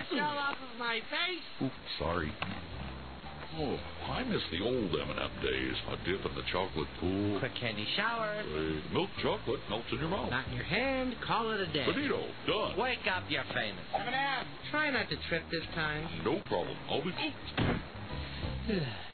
shell off of my face. Oops, sorry. Oh, I miss the old M&M days. A dip in the chocolate pool. Quick candy shower. Milk chocolate melts in your mouth. Not in your hand. Call it a day. Finito. Done. Wake up, you're famous. M&M. Try not to trip this time. No problem. I'll be...